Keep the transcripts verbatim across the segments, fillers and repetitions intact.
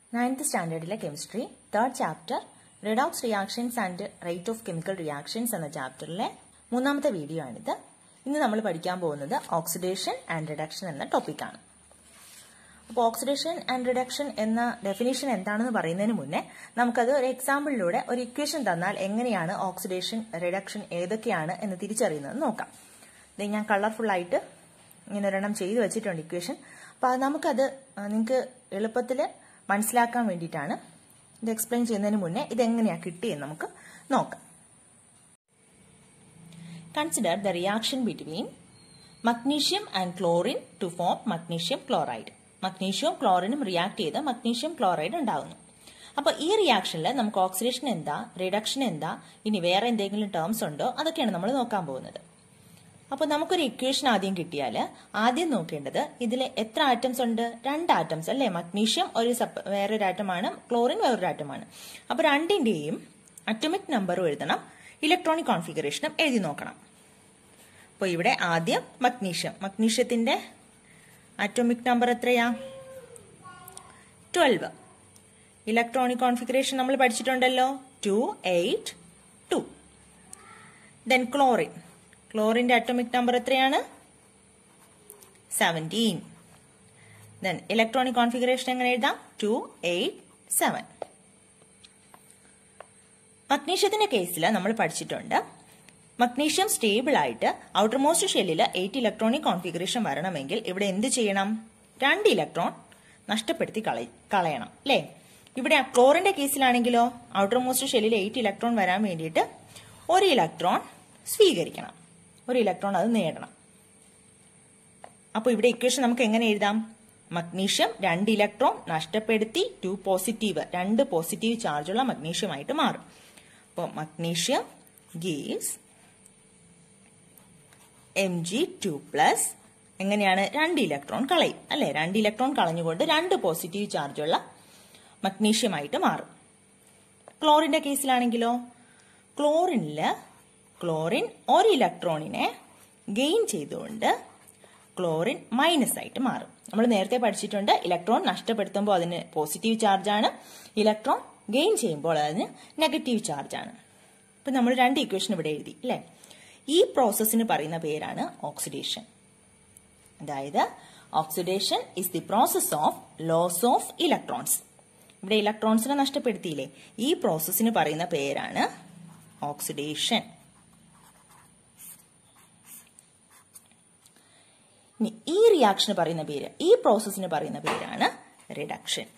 Ninth സ്റ്റാൻഡേർഡിലെ chemistry third chapter redox reactions and rate of chemical reactions എന്ന ചാപ്റ്ററിലെ മൂന്നാമത്തെ വീഡിയോ ആണിത്. ഇന്ന് നമ്മൾ പഠിക്കാൻ പോകുന്നത് ഓക്സിഡേഷൻ ആൻഡ് റിഡക്ഷൻ എന്ന ടോപ്പിക്കാണ്. അപ്പോൾ ഓക്സിഡേഷൻ ആൻഡ് റിഡക്ഷൻ എന്ന ഡെഫിനിഷൻ എന്താണെന്ന് പറയുന്നതിന് മുന്നേ നമുക്കത് ഒരു എക്സാമ്പിളിലൂടെ ഒരു ഇക്വേഷൻ തന്നാൽ എങ്ങനെയാണ് ഓക്സിഡേഷൻ റിഡക്ഷൻ ഏതൊക്കെയാണ് എന്ന് തിരിച്ചറിയുന്നത് നോക്കാം. ഇത് ഞാൻ കളർഫുൾ ആയിട്ട് ഇങ്ങനെ ഒരെണ്ണം ചെയ്തു വെച്ചിട്ടുണ്ട് ഇക്വേഷൻ. അപ്പോൾ അത് നമുക്കത് നിങ്ങൾക്ക് എളുപ്പത്തിൽ മനസ്സിലാക്കാൻ വേണ്ടിയിട്ടാണ് ഇത് എക്സ്പ്ലെയിൻ ചെയ്യുന്നതിന് മുന്നേ ഇതെങ്ങനെയാണ് കിട്ടിയെന്ന് നമുക്ക് നോക്കാം. Consider the reaction between magnesium and chlorine to form magnesium chloride. മഗ്നീഷ്യവും ക്ലോറിനും റിയാക്ട് ചെയ്ത് മഗ്നീഷ്യം ക്ലോറൈഡ് ഉണ്ടാകുന്നു. അപ്പോൾ ഈ റിയാക്ഷനിൽ നമുക്ക് ഓക്സിഡേഷൻ എന്താ, റിഡക്ഷൻ എന്താ, ഇനി വേറെ എന്തെങ്കിലും ടേംസ് ഉണ്ടോ, അതൊക്കെയാണ് നമ്മൾ നോക്കാൻ പോകുന്നത്. അപ്പോൾ നമുക്കൊരു ഇക്വേഷൻ ആദ്യം കിട്ടിയാൽ ആദ്യം നോക്കേണ്ടത് ഇതിൽ എത്ര ആറ്റംസ് ഉണ്ട്? രണ്ട് ആറ്റംസ് അല്ലേ. മഗ്നീഷ്യം ഒരു വേറൊരു ആറ്റമാണ്, ക്ലോറിൻ വേറൊരു ആറ്റമാണ്. അപ്പോൾ രണ്ടിന്റെയും അറ്റോമിക് നമ്പറും എഴുതണം, ഇലക്ട്രോണിക് കോൺഫിഗറേഷനും എഴുതി നോക്കണം. അപ്പോൾ ഇവിടെ ആദ്യം മഗ്നീഷ്യം. മഗ്നീഷ്യത്തിന്റെ അറ്റോമിക് നമ്പർ എത്രയാ? ട്വൽവ്. ഇലക്ട്രോണിക് കോൺഫിഗറേഷൻ നമ്മൾ പഠിച്ചിട്ടുണ്ടല്ലോ, two eight two. Then chlorine. ക്ലോറിന്റെ അറ്റോമിക് നമ്പർ എത്രയാണ്? സെവൻറ്റീൻ. ദെൻ ഇലക്ട്രോണിക് കോൺഫിഗറേഷൻ എങ്ങനെ എഴുതാം? Two eight seven. മഗ്നീഷ്യത്തിന്റെ കേസിൽ നമ്മൾ പഠിച്ചിട്ടുണ്ട്, മഗ്നീഷ്യം സ്റ്റേബിൾ ആയിട്ട് ഔട്ടർ മോസ്റ്റ് ഷെല്ലിൽ എയ്റ്റ് ഇലക്ട്രോണിക് കോൺഫിഗറേഷൻ വരണമെങ്കിൽ ഇവിടെ എന്ത് ചെയ്യണം? രണ്ട് ഇലക്ട്രോൺ നഷ്ടപ്പെടുത്തി കളയണം അല്ലേ. ഇവിടെ ക്ലോറിന്റെ കേസിലാണെങ്കിലോ ഔട്ടർ മോസ്റ്റ് ഷെല്ലിൽ എയ്റ്റ് ഇലക്ട്രോൺ വരാൻ വേണ്ടിയിട്ട് ഒരു ഇലക്ട്രോൺ സ്വീകരിക്കണം, ഒരു ഇലക്ട്രോൺ അത് നേടണം. അപ്പോൾ ഇവിടെ ഇക്വേഷൻ നമുക്ക് എങ്ങനെ എഴുതാം? മഗ്നീഷ്യം രണ്ട് ഇലക്ട്രോൺ നഷ്ടപ്പെടുത്തി ടു പോസിറ്റീവ്, രണ്ട് പോസിറ്റീവ് ചാർജുള്ള മഗ്നീഷ്യമായിട്ട് മാറും. അപ്പോൾ magnesium gives M G two plus. എങ്ങനെയാണ്? രണ്ട് ഇലക്ട്രോൺ കളയും അല്ലെ. രണ്ട് ഇലക്ട്രോൺ കളഞ്ഞുകൊണ്ട് രണ്ട് പോസിറ്റീവ് ചാർജുള്ള മഗ്നീഷ്യമായിട്ട് മാറും. ക്ലോറിന്റെ കേസിലാണെങ്കിലോ ക്ലോറിനില് ക്ലോറിൻ ഒരു ഇലക്ട്രോണിനെ ഗെയിൻ ചെയ്തുകൊണ്ട് ക്ലോറിൻ മൈനസ് ആയിട്ട് മാറും. നമ്മൾ നേരത്തെ പഠിച്ചിട്ടുണ്ട്, ഇലക്ട്രോൺ നഷ്ടപ്പെടുത്തുമ്പോൾ അതിന് പോസിറ്റീവ് ചാർജാണ്, ഇലക്ട്രോൺ ഗെയിൻ ചെയ്യുമ്പോൾ അതിന് നെഗറ്റീവ് ചാർജാണ്. ഇപ്പൊ നമ്മൾ രണ്ട് ഇക്വേഷൻ ഇവിടെ എഴുതി അല്ലെ. ഈ പ്രോസസ്സിന് പറയുന്ന പേരാണ് ഓക്സിഡേഷൻ. അതായത് oxidation is the process of loss of electrons. ഇവിടെ ഇലക്ട്രോൺസിനെ നഷ്ടപ്പെടുത്തിയില്ലേ, ഈ പ്രോസസ്സിന് പറയുന്ന പേരാണ് ഓക്സിഡേഷൻ. ഇനി ഈ റിയാക്ഷന് പറയുന്ന പേര്, ഈ പ്രോസസ്സിന് പറയുന്ന പേരാണ് റിഡക്ഷൻ.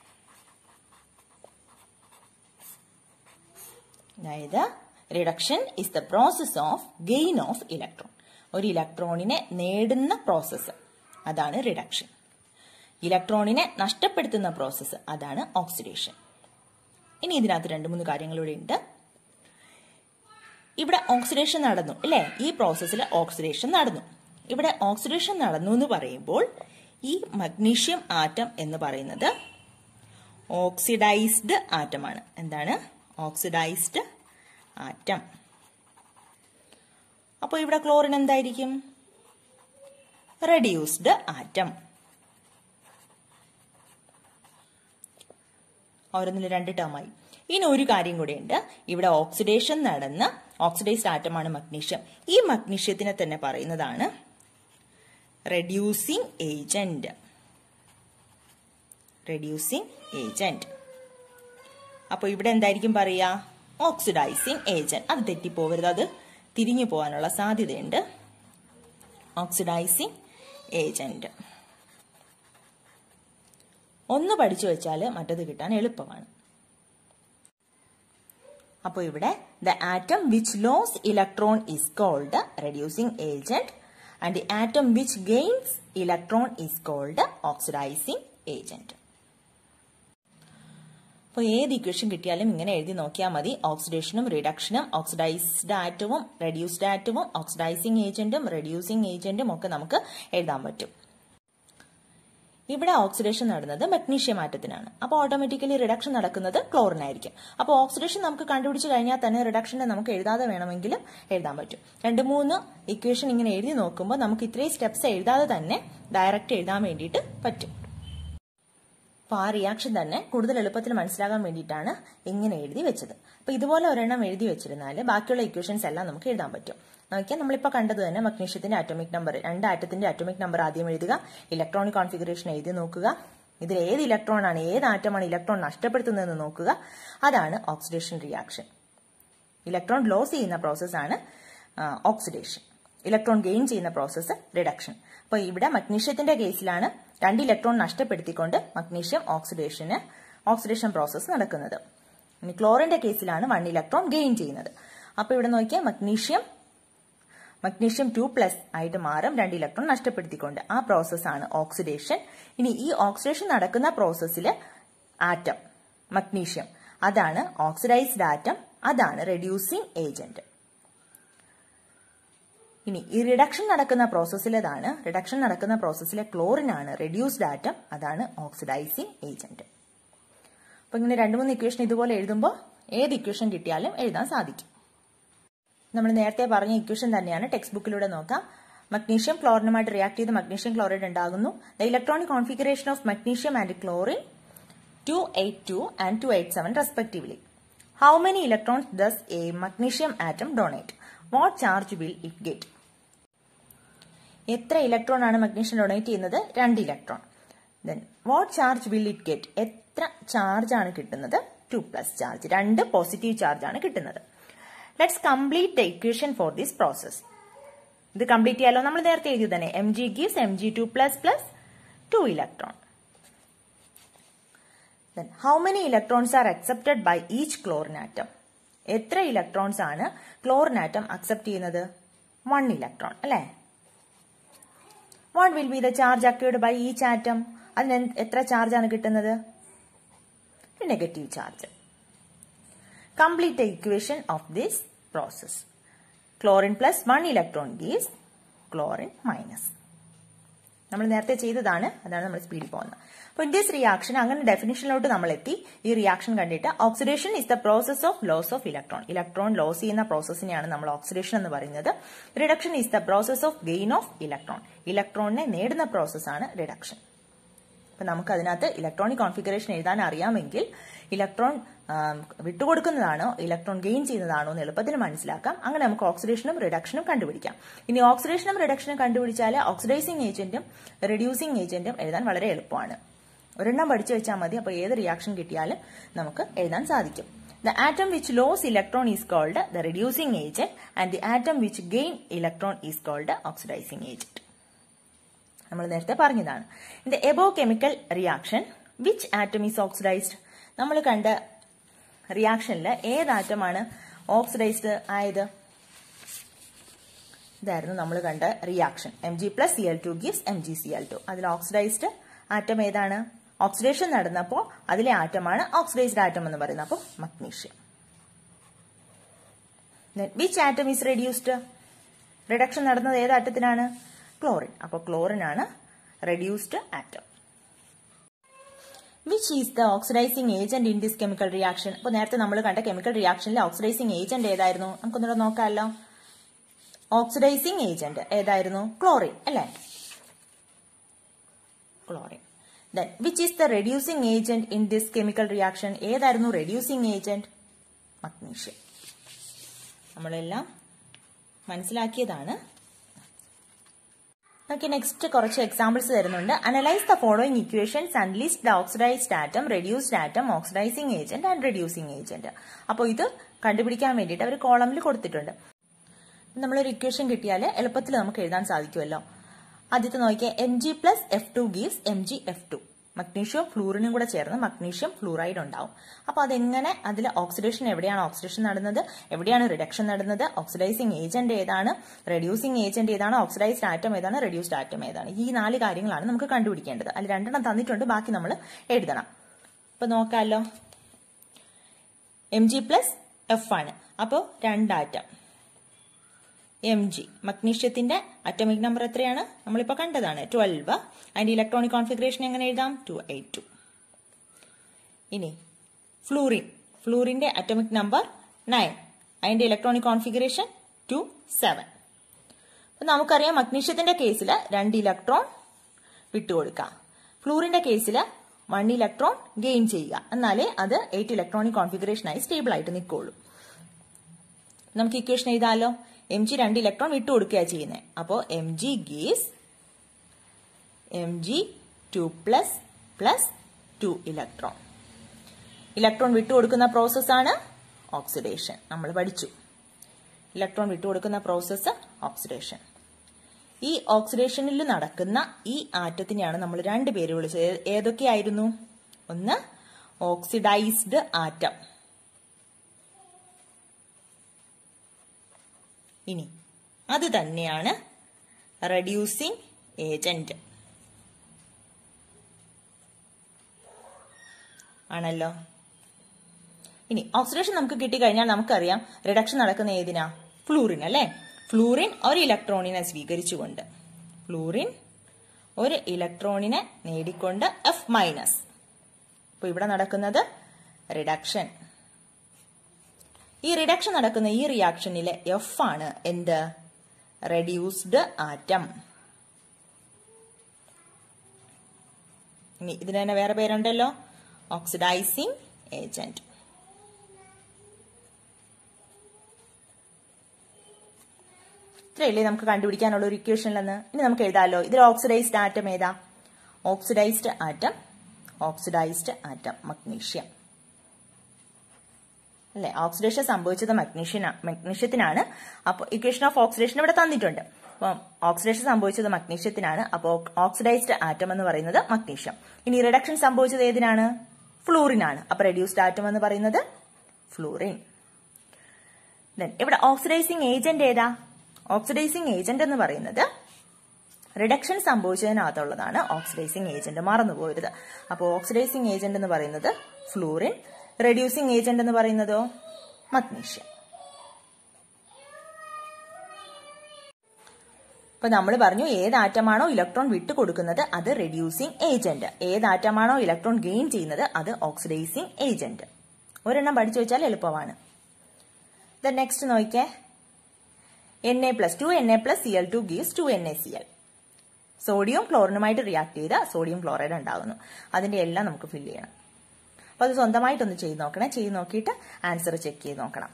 അതായത് reduction is the process of gain of electron. ഒരു ഇലക്ട്രോണിനെ നേടുന്ന പ്രോസസ്സ്, അതാണ് റിഡക്ഷൻ. ഇലക്ട്രോണിനെ നഷ്ടപ്പെടുത്തുന്ന പ്രോസസ്സ്, അതാണ് ഓക്സിഡേഷൻ. ഇനി ഇതിനകത്ത് രണ്ട് മൂന്ന് കാര്യങ്ങളിവിടെ ഉണ്ട്. ഇവിടെ ഓക്സിഡേഷൻ നടന്നു അല്ലെ, ഈ പ്രോസസ്സിൽ ഓക്സിഡേഷൻ നടന്നു. ഇവിടെ ഓക്സിഡേഷൻ നടന്നു എന്ന് പറയുമ്പോൾ ഈ മഗ്നീഷ്യം ആറ്റം എന്ന് പറയുന്നത് ഓക്സിഡൈസ്ഡ് ആറ്റമാണ്. എന്താണ്? Oxidised atom. അപ്പോൾ ഇവിടെ ക്ലോറിൻ എന്തായിരിക്കും? Reduced atom. ഓരോന്നിൽ രണ്ട് ടേമായി. ഇനി ഒരു കാര്യം കൂടെയുണ്ട്, ഇവിടെ ഓക്സിഡേഷൻ നടന്ന് ഓക്സിഡൈസ്ഡ് ആറ്റമാണ് മഗ്നീഷ്യം. ഈ മഗ്നീഷ്യത്തിനെ തന്നെ പറയുന്നതാണ് റെഡ്യൂസിങ് ഏജന്റ്. Reducing agent. അപ്പൊ ഇവിടെ എന്തായിരിക്കും പറയാ? Oxidising agent. അത് തെറ്റിപ്പോവരുത്, അത് തിരിഞ്ഞു പോകാനുള്ള സാധ്യതയുണ്ട്. ഓക്സിഡൈസിങ് ഏജന്റ് ഒന്ന് പഠിച്ചു വെച്ചാൽ മറ്റത് കിട്ടാൻ എളുപ്പമാണ്. അപ്പോൾ ഇവിടെ the atom which loss electron is called reducing agent and the atom which gains electron is called oxidising agent. അപ്പോൾ ഏത് ഇക്വേഷൻ കിട്ടിയാലും ഇങ്ങനെ എഴുതി നോക്കിയാൽ മതി. ഓക്സിഡേഷനും റിഡക്ഷനും, ഓക്സിഡൈസ്ഡ് ആറ്റവും റെഡ്യൂസ്ഡ് ആറ്റവും, ഓക്സിഡൈസിങ് ഏജന്റും റെഡ്യൂസിങ് ഏജന്റും ഒക്കെ നമുക്ക് എഴുതാൻ പറ്റും. ഇവിടെ ഓക്സിഡേഷൻ നടന്നത് മഗ്നീഷ്യം ആറ്റത്തിനാണ്. അപ്പോൾ ഓട്ടോമാറ്റിക്കലി റിഡക്ഷൻ നടക്കുന്നത് ക്ലോറിൻ ആയിരിക്കും. അപ്പോൾ ഓക്സിഡേഷൻ നമുക്ക് കണ്ടുപിടിച്ച് കഴിഞ്ഞാൽ തന്നെ റിഡക്ഷനെ നമുക്ക് എഴുതാതെ വേണമെങ്കിലും എഴുതാൻ പറ്റും. രണ്ട് മൂന്ന് ഇക്വേഷൻ ഇങ്ങനെ എഴുതി നോക്കുമ്പോൾ നമുക്ക് ഇത്രയും സ്റ്റെപ്സ് എഴുതാതെ തന്നെ ഡയറക്റ്റ് എഴുതാൻ വേണ്ടിയിട്ട് പറ്റും. അപ്പോൾ ആ റിയാക്ഷൻ തന്നെ കൂടുതൽ എളുപ്പത്തിൽ മനസ്സിലാകാൻ വേണ്ടിയിട്ടാണ് ഇങ്ങനെ എഴുതി വെച്ചത്. അപ്പോൾ ഇതുപോലെ ഒരെണ്ണം എഴുതി വെച്ചിരുന്നാൽ ബാക്കിയുള്ള ഇക്വേഷൻസ് എല്ലാം നമുക്ക് എഴുതാൻ പറ്റും. നോക്കിയാൽ നമ്മളിപ്പോൾ കണ്ടത് തന്നെ മഗ്നീഷ്യത്തിന്റെ ആറ്റോമിക് നമ്പർ, രണ്ട് ആറ്റത്തിന്റെ ആറ്റോമിക് നമ്പർ ആദ്യം എഴുതുക, ഇലക്ട്രോണിക് കോൺഫിഗറേഷൻ എഴുതി നോക്കുക, ഇതിൽ ഏത് ഇലക്ട്രോൺ ആണ് ഏത് ആറ്റമാണ് ഇലക്ട്രോൺ നഷ്ടപ്പെടുത്തുന്നതെന്ന് നോക്കുക. അതാണ് ഓക്സിഡേഷൻ റിയാക്ഷൻ. ഇലക്ട്രോൺ ലോസ് ചെയ്യുന്ന പ്രോസസ്സാണ് ഓക്സിഡേഷൻ. ഇലക്ട്രോൺ ഗെയിൻ ചെയ്യുന്ന പ്രോസസ്സ് റിഡക്ഷൻ. അപ്പോൾ ഇവിടെ മഗ്നീഷ്യത്തിന്റെ കേസിലാണ് രണ്ട് ഇലക്ട്രോൺ നഷ്ടപ്പെടുത്തിക്കൊണ്ട് മഗ്നീഷ്യം ഓക്സിഡേഷന് ഓക്സിഡേഷൻ പ്രോസസ്സ് നടക്കുന്നത്. ഇനി ക്ലോറിന്റെ കേസിലാണ് വൺ ഇലക്ട്രോൺ ഗെയിൻ ചെയ്യുന്നത്. അപ്പോൾ ഇവിടെ നോക്കിയാൽ മഗ്നീഷ്യം മഗ്നീഷ്യം ടു പ്ലസ് ആയിട്ട് മാറും രണ്ട് ഇലക്ട്രോൺ നഷ്ടപ്പെടുത്തിക്കൊണ്ട്. ആ പ്രോസസ്സാണ് ഓക്സിഡേഷൻ. ഇനി ഈ ഓക്സിഡേഷൻ നടക്കുന്ന പ്രോസസ്സിൽ ആറ്റം മഗ്നീഷ്യം അതാണ് ഓക്സിഡൈസ്ഡ് ആറ്റം, അതാണ് റെഡ്യൂസിങ് ഏജന്റ്. ഇനി ഈ റിഡക്ഷൻ നടക്കുന്ന പ്രോസസ്സിലേതാണ് റിഡക്ഷൻ നടക്കുന്ന പ്രോസസ്സിലെ ക്ലോറിനാണ് റെഡ്യൂസ്ഡ് ആറ്റം, അതാണ് ഓക്സിഡൈസിങ് ഏജന്റ്. അപ്പൊ ഇങ്ങനെ രണ്ട് മൂന്ന് ഇക്വേഷൻ ഇതുപോലെ എഴുതുമ്പോൾ ഏത് ഇക്വേഷൻ കിട്ടിയാലും എഴുതാൻ സാധിക്കും. നമ്മൾ നേരത്തെ പറഞ്ഞ ഇക്വേഷൻ തന്നെയാണ് ടെക്സ്റ്റ് ബുക്കിലൂടെ നോക്കാം. മഗ്നീഷ്യം ക്ലോറിനുമായിട്ട് റിയാക്ട് ചെയ്ത് മഗ്നീഷ്യം ക്ലോറൈഡ് ഉണ്ടാകുന്നു. The electronic configuration of magnesium and chlorine two eight two and two eight seven respectively. How many electrons does a magnesium atom donate? What charge will it get? എത്ര electron ആണ് magnesium donate ചെയ്യുന്നത്? രണ്ട് electron. Then what charge will it get? എത്ര charge ആണ് കിട്ടുന്നത്? Two plus charge, രണ്ട് positive charge ആണ് കിട്ടുന്നത്. Let's complete the equation for this process. ഇത് കംപ്ലീറ്റ് ചെയ്യാലോ? നമ്മൾ നേരത്തെ എഴുതി തന്നെ M G gives M G two plus plus two electron. Then how many electrons are accepted by each chlorine atom? എത്ര ഇലക്ട്രോൺസ് ആണ് ക്ലോറിൻ ആറ്റം അക്സെപ്റ്റ് ചെയ്യുന്നത്? One electron അല്ലേ? What will be the charge acquired by each atom? അതിന് എത്ര charge ആണ് കിട്ടുന്നത്? Negative charge. Complete the equation of this process. Chlorine plus one electron gives chlorine minus. നമ്മൾ നേരത്തെ ചെയ്തതാണ്, അതാണ് നമ്മൾ സ്പീഡിൽ പോകുന്നത്. അപ്പോൾ ഇൻ ദിസ് റിയാക്ഷൻ അങ്ങനെ ഡെഫിനിഷനിലോട്ട് നമ്മൾ എത്തി. ഈ റിയാക്ഷൻ കണ്ടിട്ട് oxidation is the process of loss of electron. Electron loss ചെയ്യുന്ന പ്രോസസ്സിനെയാണ് നമ്മൾ ഓക്സിഡേഷൻ എന്ന് പറയുന്നത്. Reduction is the process of gain of electron. ഇലക്ട്രോണിനെ നേടുന്ന പ്രോസസ്സാണ് റിഡക്ഷൻ. അപ്പൊ നമുക്ക് അതിനകത്ത് ഇലക്ട്രോണിക് കോൺഫിഗറേഷൻ എഴുതാൻ അറിയാമെങ്കിൽ ഇലക്ട്രോൺ വിട്ടുകൊടുക്കുന്നതാണോ ഇലക്ട്രോൺ ഗെയിൻ ചെയ്യുന്നതാണോ എന്ന് എളുപ്പത്തിന് മനസ്സിലാക്കാം. അങ്ങനെ നമുക്ക് ഓക്സിഡേഷനും റിഡക്ഷനും കണ്ടുപിടിക്കാം. ഇനി ഓക്സിഡേഷനും റിഡക്ഷനും കണ്ടുപിടിച്ചാൽ ഓക്സിഡൈസിങ് ഏജന്റും റെഡ്യൂസിങ് ഏജന്റും എഴുതാൻ വളരെ എളുപ്പമാണ്. ഒരെണ്ണം പഠിച്ചു വെച്ചാൽ മതി. അപ്പോൾ ഏത് റിയാക്ഷൻ കിട്ടിയാലും നമുക്ക് എഴുതാൻ സാധിക്കും. The atom which lose electron is called the reducing agent and the atom which gain electron is called the oxidizing agent. നമ്മൾ നേരത്തെ പറഞ്ഞതാണ്. In the above chemical reaction, which atom is oxidized? നമ്മൾ കണ്ട റിയാക്ഷനിൽ ഏത് ആറ്റമാണ് ഓക്സിഡൈസ്ഡ് ആയത്? ഇതായിരുന്നു നമ്മൾ കണ്ട reaction. M G plus C L two gives M G C L two. അതിൽ ഓക്സിഡൈസ്ഡ് ആറ്റം ഏതാണ്? ഓക്സിഡേഷൻ നടന്നപ്പോൾ അതിലെ ആറ്റമാണ് ഓക്സിഡൈസ്ഡ് ആറ്റം എന്ന് പറയുന്നത്. അപ്പോൾ magnesium. Which atom is reduced? Reduction നടന്നത് ഏത് ആറ്റത്തിനാണ്? ക്ലോറിൻ. അപ്പോൾ ക്ലോറിൻ ആണ് reduced atom. Which is the oxidising agent in this chemical reaction? അപ്പോൾ നേരത്തെ നമ്മൾ കണ്ട കെമിക്കൽ റിയാക്ഷനിലെ ഓക്സിഡൈസിങ് ഏജന്റ് ഏതായിരുന്നു? നമുക്കൊന്നുകൂടെ നോക്കാമല്ലോ. ഓക്സിഡൈസിങ് ഏജന്റ് ഏതായിരുന്നു? ക്ലോറിൻ അല്ലേ? Chlorine. Then which is the reducing agent in this chemical reaction? ഏതായിരുന്നു reducing agent? മഗ്നീഷ്യം. നമ്മളെല്ലാം മനസ്സിലാക്കിയതാണ്. നമുക്ക് നെക്സ്റ്റ് കുറച്ച് എക്സാമ്പിൾസ് തരുന്നുണ്ട്. Analyse the following equations and list the oxidised atom, reduced atom, oxidising agent and reducing agent. അപ്പോൾ ഇത് കണ്ടുപിടിക്കാൻ വേണ്ടിയിട്ട് അവർ കോളമിൽ കൊടുത്തിട്ടുണ്ട്. നമ്മളൊരു ഇക്വേഷൻ കിട്ടിയാൽ എളുപ്പത്തിൽ നമുക്ക് എഴുതാൻ സാധിക്കുമല്ലോ. ആദ്യത്തെ നോക്കിയാൽ M G plus F two gives M G F two. Magnesium ഫ്ലൂറിനും കൂടെ ചേർന്ന് മഗ്നീഷ്യം ഫ്ലൂറൈഡ് ഉണ്ടാവും. അപ്പോൾ അതെങ്ങനെ, അതിൽ ഓക്സിഡേഷൻ എവിടെയാണ് ഓക്സിഡേഷൻ നടന്നത്, എവിടെയാണ് റിഡക്ഷൻ നടന്നത്, ഓക്സിഡൈസിങ് ഏജന്റ് ഏതാണ്, റെഡ്യൂസിങ് ഏജന്റ് ഏതാണ്, ഓക്സിഡൈസ്ഡ് ആറ്റം ഏതാണ്, റെഡ്യൂസ്ഡ് ആറ്റം ഏതാണ്, ഈ നാല് കാര്യങ്ങളാണ് നമുക്ക് കണ്ടുപിടിക്കേണ്ടത്. അതിൽ രണ്ടെണ്ണം തന്നിട്ടുണ്ട്, ബാക്കി നമ്മൾ എഴുതണം. അപ്പൊ നോക്കാമല്ലോ. എം ജി പ്ലസ് എഫ് ആണ്. അപ്പോൾ രണ്ടാറ്റം എം ജി. മഗ്നീഷ്യത്തിന്റെ അറ്റോമിക് നമ്പർ എത്രയാണ്? നമ്മളിപ്പോ കണ്ടതാണ്, ട്വൽവ്. അതിന്റെ ഇലക്ട്രോണിക് കോൺഫിഗറേഷൻ എങ്ങനെ എഴുതാം? Two eight two. ഇനി ഫ്ലൂറിൻ. ഫ്ലൂറിന്റെ അറ്റോമിക് നമ്പർ നയൻ. അതിന്റെ ഇലക്ട്രോണിക് കോൺഫിഗറേഷൻ ടു സെവൻ. അപ്പൊ നമുക്കറിയാം മഗ്നീഷ്യത്തിന്റെ കേസിൽ രണ്ട് ഇലക്ട്രോൺ വിട്ടുകൊടുക്കാം. ഫ്ലൂറിന്റെ കേസിൽ വൺ ഇലക്ട്രോൺ ഗെയിൻ ചെയ്യുക, എന്നാലേ അത് എയ്റ്റ് ഇലക്ട്രോണിക് കോൺഫിഗറേഷനായി സ്റ്റേബിൾ ആയിട്ട് നിൽക്കുള്ളൂ. നമുക്ക് ഇക്വേഷൻ എഴുതാലോ. എം ജി രണ്ട് ഇലക്ട്രോൺ വിട്ടുകൊടുക്കുക ചെയ്യുന്നത്. അപ്പോൾ M G gives M G two plus plus two electron. Electron വിട്ടുകൊടുക്കുന്ന പ്രോസസ്സാണ് ഓക്സിഡേഷൻ. നമ്മൾ പഠിച്ചു ഇലക്ട്രോൺ വിട്ടുകൊടുക്കുന്ന പ്രോസസ്സ് ഓക്സിഡേഷൻ. ഈ ഓക്സിഡേഷനിൽ നടക്കുന്ന ഈ ആറ്റത്തിനെയാണ് നമ്മൾ രണ്ട് പേര് വിളിച്ചത്. ഏതൊക്കെയായിരുന്നു? ഒന്ന് ഓക്സിഡൈസ്ഡ് ആറ്റം, ഇനി അത് തന്നെയാണ് റെഡ്യൂസിംഗ് ഏജന്റ് ആണല്ലോ. ഇനി ഓക്സിഡേഷൻ നമുക്ക് കിട്ടിക്കഴിഞ്ഞാൽ നമുക്കറിയാം റിഡക്ഷൻ നടക്കുന്ന ഏതിനാ? ഫ്ലൂറിൻ അല്ലെ. ഫ്ലൂറിൻ ഒരു ഇലക്ട്രോണിനെ സ്വീകരിച്ചുകൊണ്ട് ഫ്ലൂറിൻ ഒരു ഇലക്ട്രോണിനെ നേടിക്കൊണ്ട് എഫ് മൈനസ്. അപ്പൊ ഇവിടെ നടക്കുന്നത് റിഡക്ഷൻ. ഈ റിഡക്ഷൻ നടക്കുന്ന ഈ റിയാക്ഷനിലെ എഫ് ആണ് എന്ത്? Reduced atom. ഇനി ഇതിന് തന്നെ വേറെ പേരുണ്ടല്ലോ, ഓക്സിഡൈസിംഗ് ഏജന്റ്. ഇത്രയല്ലേ നമുക്ക് കണ്ടുപിടിക്കാനുള്ള ഒരു ഇക്വേഷൻ എന്ന്. ഇനി നമുക്ക് എഴുതാമല്ലോ. ഇതിൽ ഓക്സിഡൈസ്ഡ് ആറ്റം ഏതാ? Oxidised atom oxidised atom magnesium അല്ലെ. ഓക്സിഡേഷൻ സംഭവിച്ചത് മഗ്നീഷ്യ മഗ്നീഷ്യത്തിനാണ്. അപ്പോൾ ഇക്വേഷൻ ഓഫ് ഓക്സിഡേഷൻ ഇവിടെ തന്നിട്ടുണ്ട്. അപ്പം ഓക്സിഡേഷൻ സംഭവിച്ചത് മഗ്നീഷ്യത്തിനാണ്. അപ്പോൾ ഓക്സിഡൈസ്ഡ് ആറ്റം എന്ന് പറയുന്നത് മഗ്നീഷ്യം. ഇനി റിഡക്ഷൻ സംഭവിച്ചത് ഏതിനാണ്? ഫ്ലൂറിനാണ്. അപ്പൊ റെഡ്യൂസ്ഡ് ആറ്റം എന്ന് പറയുന്നത് ഫ്ലൂറിൻ. ഇവിടെ ഓക്സിഡൈസിംഗ് ഏജന്റ് ഏതാ? ഓക്സിഡൈസിംഗ് ഏജന്റ് എന്ന് പറയുന്നത് റിഡക്ഷൻ സംഭവിച്ചതിനകത്തുള്ളതാണ് ഓക്സിഡൈസിംഗ് ഏജന്റ്, മറന്നുപോകരുത്. അപ്പോൾ ഓക്സിഡൈസിംഗ് ഏജന്റ് എന്ന് പറയുന്നത് ഫ്ലൂറിൻ, റെഡ്യൂസിംഗ് ഏജന്റ് എന്ന് പറയുന്നതോ മഗ്നീഷ്യം. ഇപ്പൊ നമ്മൾ പറഞ്ഞു ഏത് ആറ്റമാണോ ഇലക്ട്രോൺ വിട്ടു കൊടുക്കുന്നത് അത് റെഡ്യൂസിംഗ് ഏജന്റ്, ഏത് ആറ്റമാണോ ഇലക്ട്രോൺ ഗെയിൻ ചെയ്യുന്നത് അത് ഓക്സിഡൈസിംഗ് ഏജന്റ്. ഒരെണ്ണം പഠിച്ചു വെച്ചാൽ എളുപ്പമാണ്. ദെൻ നെക്സ്റ്റ് നോക്കിക്കേ. N A plus two N A plus C L two gives two N A C L. Sodium ക്ലോറിനുമായിട്ട് റിയാക്ട് ചെയ്ത സോഡിയം ക്ലോറൈഡ് ഉണ്ടാകുന്നു. അതിന്റെ എല്ലാം നമുക്ക് ഫില്ല് ചെയ്യണം. അപ്പൊ അത് സ്വന്തമായിട്ടൊന്ന് ചെയ്ത് നോക്കണം. ചെയ്ത് നോക്കിയിട്ട് ആൻസർ ചെക്ക് ചെയ്ത് നോക്കണം.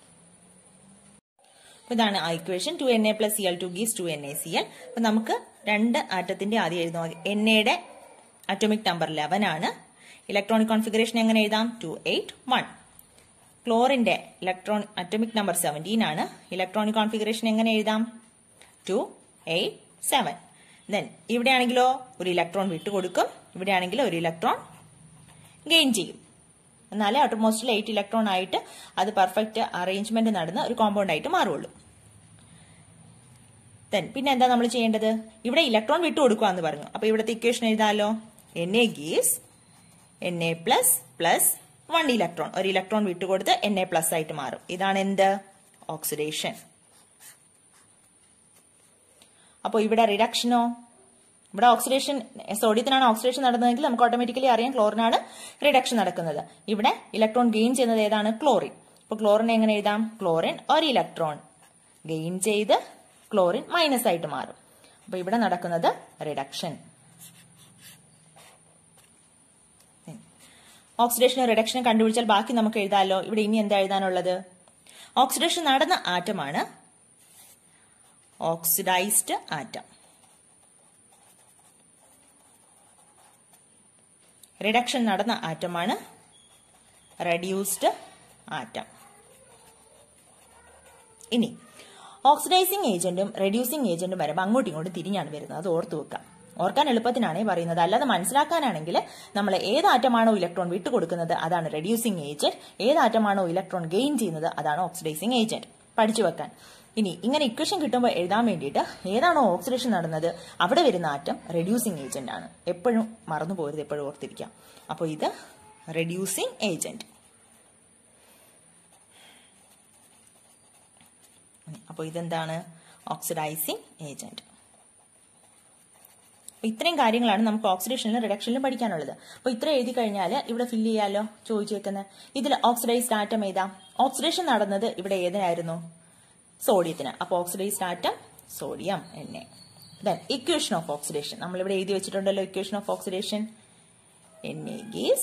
ഇതാണ് ആ equation. Two N A plus C L two gives two N A C L. അപ്പൊ നമുക്ക് രണ്ട് ആറ്റത്തിന്റെ ആദ്യം എഴുതാം. എൻ എയുടെ അറ്റോമിക് നമ്പർ ലെവൻ ആണ്. ഇലക്ട്രോണിക് കോൺഫിഗറേഷൻ എങ്ങനെ എഴുതാം? Two eight one. ക്ലോറിന്റെ ഇലക്ട്രോൺ അറ്റോമിക് നമ്പർ സെവൻറ്റീൻ ആണ്. ഇലക്ട്രോണിക് കോൺഫിഗറേഷൻ എങ്ങനെ എഴുതാം? Two eight seven. ദെൻ ഇവിടെയാണെങ്കിലോ ഒരു ഇലക്ട്രോൺ വിട്ടുകൊടുക്കും, ഇവിടെയാണെങ്കിലോ ഒരു ഇലക്ട്രോൺ ഗെയിൻ ചെയ്യും. എന്നാലേ ഔട്ടർമോസ്റ്റിൽ എയ്റ്റ് ഇലക്ട്രോൺ ആയിട്ട് അത് പെർഫെക്റ്റ് അറേഞ്ച്മെന്റ് നടന്ന് ഒരു കോമ്പൗണ്ട് ആയിട്ട് മാറുള്ളൂ. ദെൻ പിന്നെ എന്താ നമ്മൾ ചെയ്യേണ്ടത്? ഇവിടെ ഇലക്ട്രോൺ വിട്ടുകൊടുക്കുക എന്ന് പറഞ്ഞു. അപ്പൊ ഇവിടുത്തെ ഇക്വേഷൻ എഴുതാലോ. N A gives N A plus plus one electron. ഒരു ഇലക്ട്രോൺ വിട്ടുകൊടുത്ത് എൻ എ പ്ലസ് ആയിട്ട് മാറും. ഇതാണ് എന്ത്? ഓക്സിഡേഷൻ. അപ്പോൾ ഇവിടെ റിഡക്ഷനോ? ഇവിടെ ഓക്സിഡേഷൻ സോഡിയത്തിനാണ് ഓക്സിഡേഷൻ നടന്നതെങ്കിൽ നമുക്ക് ഓട്ടോമാറ്റിക്കലി അറിയാം ക്ലോറിനാണ് റിഡക്ഷൻ നടക്കുന്നത്. ഇവിടെ ഇലക്ട്രോൺ ഗെയിൻ ചെയ്യുന്നത് ഏതാണ്? ക്ലോറിൻ. അപ്പൊ ക്ലോറിൻ എങ്ങനെ എഴുതാം? ക്ലോറിൻ ഒരു ഇലക്ട്രോൺ ഗെയിൻ ചെയ്ത് ക്ലോറിൻ മൈനസ് ആയിട്ട് മാറും. അപ്പൊ ഇവിടെ നടക്കുന്നത് റിഡക്ഷൻ. ഓക്സിഡേഷനും റിഡക്ഷനും കണ്ടുപിടിച്ചാൽ ബാക്കി നമുക്ക് എഴുതാമല്ലോ. ഇവിടെ ഇനി എന്താ എഴുതാനുള്ളത്? ഓക്സിഡേഷൻ നടന്ന ആറ്റമാണ് ഓക്സിഡൈസ്ഡ് ആറ്റം, റിഡക്ഷൻ നടന്ന ആറ്റമാണ് റെഡ്യൂസ്ഡ് ആറ്റം. ഇനി ഓക്സിഡൈസിംഗ് ഏജന്റും റെഡ്യൂസിംഗ് ഏജന്റും വരുമ്പോൾ അങ്ങോട്ടും ഇങ്ങോട്ടും തിരിഞ്ഞാണ് വരുന്നത്. അത് ഓർത്തു വെക്കാം. ഓർക്കാൻ എളുപ്പത്തിനാണ് പറയുന്നത്. അല്ലാതെ മനസ്സിലാക്കാനാണെങ്കിൽ നമ്മൾ ഏത് ആറ്റമാണോ ഇലക്ട്രോൺ വിട്ടുകൊടുക്കുന്നത് അതാണ് റെഡ്യൂസിംഗ് ഏജന്റ്, ഏത് ആറ്റമാണോ ഇലക്ട്രോൺ ഗെയിൻ ചെയ്യുന്നത് അതാണ് ഓക്സിഡൈസിംഗ് ഏജന്റ്. പഠിച്ചു വെക്കാൻ. ഇനി ഇങ്ങനെ ഇക്വേഷൻ കിട്ടുമ്പോൾ എഴുതാൻ വേണ്ടിയിട്ട് ഏതാണോ ഓക്സിഡേഷൻ നടന്നത് അവിടെ വരുന്ന ആറ്റം റെഡ്യൂസിംഗ് ഏജന്റ് ആണ്. എപ്പോഴും മറന്നു പോകരുത്, എപ്പോഴും ഓർത്തിരിക്കാം. അപ്പോൾ ഇത് റെഡ്യൂസിംഗ് ഏജന്റ്. അപ്പോൾ ഇതെന്താണ്? Oxidising agent. ഇത്രയും കാര്യങ്ങളാണ് നമുക്ക് ഓക്സിഡേഷനിലും റിഡക്ഷനിലും പഠിക്കാനുള്ളത്. അപ്പോൾ ഇത്ര എഴുതി കഴിഞ്ഞാൽ ഇവിടെ ഫില്ല് ചെയ്യാലോ ചോദിച്ചേക്കുന്നത്. ഇതിൽ ഓക്സിഡൈസ്ഡ് ആറ്റം ഏതാ? ഓക്സിഡേഷൻ നടന്നത് ഇവിടെ ഏതിനായിരുന്നു? സോഡിയത്തിന്. അപ്പോൾ oxidised atom sodium N A. Then equation of oxidation നമ്മളിവിടെ എഴുതി വെച്ചിട്ടുണ്ടല്ലോ. Equation of oxidation Na gives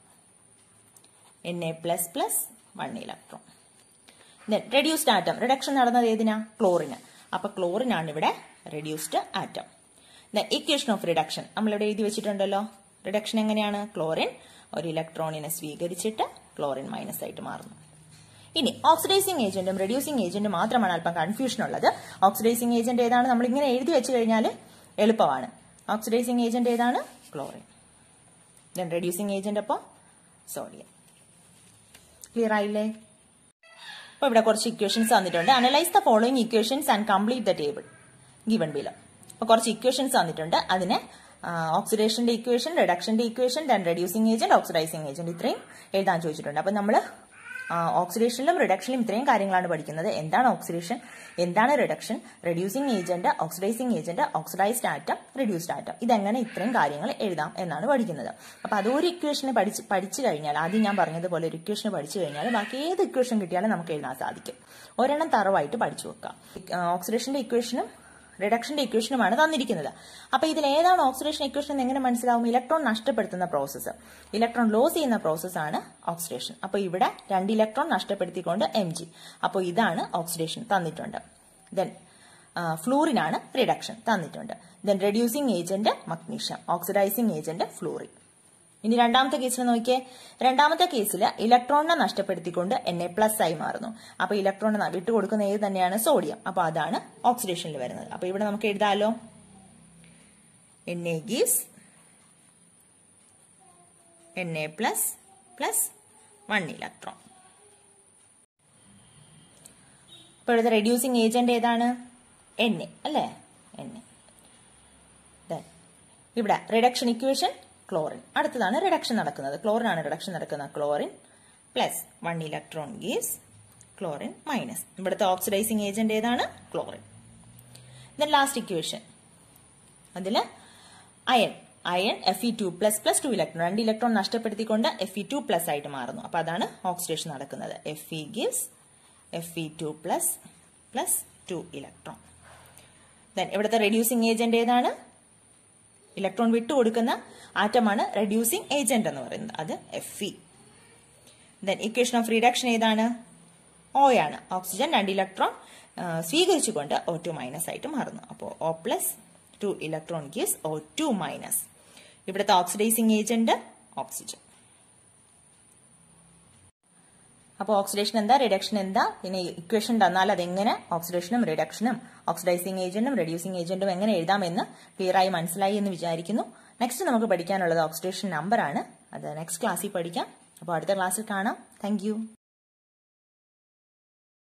Na plus plus one electron. Then reduced atom. Reduction നടന്നത് ഏതിനാ? ക്ലോറിന്. അപ്പൊ ക്ലോറിൻ ആണ് ഇവിടെ reduced atom. Then equation of reduction. നമ്മളിവിടെ എഴുതി വെച്ചിട്ടുണ്ടല്ലോ. റിഡക്ഷൻ എങ്ങനെയാണ്? ക്ലോറിൻ ഒരു ഇലക്ട്രോണിനെ സ്വീകരിച്ചിട്ട് ക്ലോറിൻ മൈനസ് ആയിട്ട് മാറുന്നു. ഇനി ഓക്സിഡൈസിങ് ഏജന്റും റെഡ്യൂസിംഗ് ഏജന്റും മാത്രമാണ് അല്പം കൺഫ്യൂഷൻ ഉള്ളത്. ഓക്സിഡൈസിംഗ് ഏജന്റ് ഏതാണ്? നമ്മൾ ഇങ്ങനെ എഴുതി വെച്ച് കഴിഞ്ഞാൽ എളുപ്പമാണ്. ഓക്സിഡൈസിംഗ് ഏജന്റ് ഏതാണ്? ക്ലോറിൻ. ദെൻ റെഡ്യൂസിംഗ് ഏജന്റ് അപ്പോൾ സോഡിയം. ക്ലിയർ ആയില്ലേ? അപ്പൊ ഇവിടെ കുറച്ച് ഇക്വേഷൻസ് തന്നിട്ടുണ്ട്. Analyse the following equations and complete the table given below. അപ്പൊ കുറച്ച് ഇക്വേഷൻസ് തന്നിട്ടുണ്ട്. അതിനെ ഓക്സിഡേഷന്റെ ഇക്വേഷൻ, റിഡക്ഷന്റെ equation, then reducing agent, oxidising agent ഇത്രയും എഴുതാൻ ചോദിച്ചിട്ടുണ്ട്. അപ്പൊ നമ്മൾ ഓക്സിഡേഷനിലും റിഡക്ഷനിലും ഇത്രയും കാര്യങ്ങളാണ് പഠിക്കുന്നത്. എന്താണ് ഓക്സിഡേഷൻ, എന്താണ് reduction, reducing agent, oxidising agent, oxidised atom, reduced atom, ഇതെങ്ങനെ ഇത്രയും കാര്യങ്ങൾ എഴുതാം എന്നാണ് പഠിക്കുന്നത്. അപ്പൊ അതൊരു ഇക്വേഷന് പഠിച്ച് പഠിച്ചു കഴിഞ്ഞാൽ, ആദ്യം ഞാൻ പറഞ്ഞതുപോലെ ഒരു ഇക്വേഷന് പഠിച്ചു കഴിഞ്ഞാൽ ബാക്കി ഏത് ഇക്വേഷൻ കിട്ടിയാലും നമുക്ക് എഴുതാൻ സാധിക്കും. ഒരെണ്ണം തറവായിട്ട് പഠിച്ചു വെക്കാം. ഓക്സിഡേഷന്റെ ഇക്വേഷനും റിഡക്ഷന്റെ ഇക്വേഷനുമാണ് തന്നിരിക്കുന്നത്. അപ്പൊ ഇതിൽ ഏതാണ് ഓക്സിഡേഷൻ ഇക്വേഷൻ എങ്ങനെ മനസ്സിലാവും? ഇലക്ട്രോൺ നഷ്ടപ്പെടുത്തുന്ന പ്രോസസ്സ്, ഇലക്ട്രോൺ ലോസ് ചെയ്യുന്ന പ്രോസസ്സാണ് ഓക്സിഡേഷൻ. അപ്പൊ ഇവിടെ രണ്ട് ഇലക്ട്രോൺ നഷ്ടപ്പെടുത്തിക്കൊണ്ട് എം ജി. അപ്പോൾ ഇതാണ് ഓക്സിഡേഷൻ തന്നിട്ടുണ്ട്. ദെൻ ഫ്ലൂറിനാണ് റിഡക്ഷൻ തന്നിട്ടുണ്ട്. Then reducing agent magnesium, oxidising agent fluorine. ഇനി രണ്ടാമത്തെ കേസിൽ നോക്കിയേ. രണ്ടാമത്തെ കേസിൽ ഇലക്ട്രോണിനെ നഷ്ടപ്പെടുത്തിക്കൊണ്ട് എൻ എ പ്ലസ് ആയി മാറുന്നു. അപ്പൊ ഇലക്ട്രോണിനെ വിട്ടുകൊടുക്കുന്ന ഏത് തന്നെയാണ്? സോഡിയം. അപ്പൊ അതാണ് ഓക്സിഡേഷനിൽ വരുന്നത്. അപ്പൊ ഇവിടെ നമുക്ക് എഴുതാലോ. Na gives Na plus plus one electron. ഇപ്പൊ ഇവിടുത്തെ റെഡ്യൂസിംഗ് ഏജന്റ് ഏതാണ്? Na അല്ലേ? Na. ഇവിടെ റിഡക്ഷൻ ഇക്വേഷൻ ക്ലോറിൻ. അടുത്തതാണ് റിഡക്ഷൻ നടക്കുന്നത്. ക്ലോറിൻ ആണ് റിഡക്ഷൻ നടക്കുന്നത്. Chlorine plus one electron gives chlorine minus. ഇവിടുത്തെ ഓക്സിഡൈസിംഗ് ഏജന്റ് ഏതാണ്? ക്ലോറിൻ. ദെൻ ലാസ്റ്റ് ഇക്വേഷൻ, അതിൽ iron iron F E two plus plus two electron, രണ്ട് ഇലക്ട്രോൺ നഷ്ടപ്പെടുത്തിക്കൊണ്ട് എഫ് ഇ ടു പ്ലസ് ആയിട്ട് മാറുന്നു. അപ്പൊ അതാണ് ഓക്സിഡേഷൻ നടക്കുന്നത്. F E gives F E two plus plus two electron. Then ഇവിടുത്തെ റെഡ്യൂസിംഗ് ഏജന്റ് ഏതാണ്? ഇലക്ട്രോൺ വിട്ടുകൊടുക്കുന്ന ആറ്റമാണ് റെഡ്യൂസിംഗ് ഏജന്റ് എന്ന് പറയുന്നത്. അത് F E. Then equation of reduction ഏതാണ്? ഓ ആണ്. ഓക്സിജൻ രണ്ട് ഇലക്ട്രോൺ സ്വീകരിച്ചുകൊണ്ട് ഒ ടു മൈനസ് ആയിട്ട് മാറുന്നു. അപ്പോൾ O plus two electron gives O two minus. ഇവിടുത്തെ ഓക്സിഡൈസിംഗ് ഏജന്റ് ഓക്സിജൻ. അപ്പോൾ ഓക്സിഡേഷൻ എന്താ, റിഡക്ഷൻ എന്താ, പിന്നെ ഇക്വേഷൻ തന്നാൽ അതെങ്ങനെ ഓക്സിഡേഷനും റിഡക്ഷനും ഓക്സിഡൈസിംഗ് ഏജന്റും റെഡ്യൂസിംഗ് ഏജന്റും എങ്ങനെ എഴുതാമെന്ന് ക്ലിയർ ആയി മനസ്സിലായി എന്ന് വിചാരിക്കുന്നു. നെക്സ്റ്റ് നമുക്ക് പഠിക്കാനുള്ളത് ഓക്സിഡേഷൻ നമ്പർ ആണ്. അത് നെക്സ്റ്റ് ക്ലാസ്സിൽ പഠിക്കാം. അപ്പോൾ അടുത്ത ക്ലാസ്സിൽ കാണാം. താങ്ക്